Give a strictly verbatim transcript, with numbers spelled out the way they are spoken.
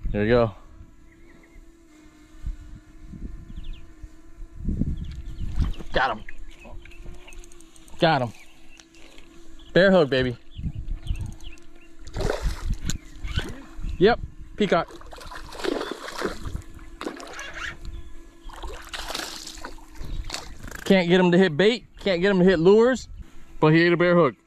There you go. Got him. Got him. Bear hug, baby. Yep, peacock. Can't get him to hit bait, can't get him to hit lures, but he ate a bear hook.